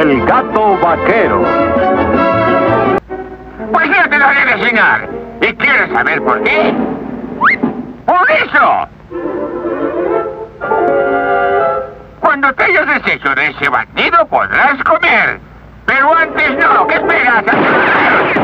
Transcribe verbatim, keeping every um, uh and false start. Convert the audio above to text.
el gato vaquero. Pues yo te lo haré de cenar. ¿Y quieres saber por qué? ¡Por eso! Cuando te hayas deshecho de ese bandido podrás comer. Pero antes no. ¿Qué esperas?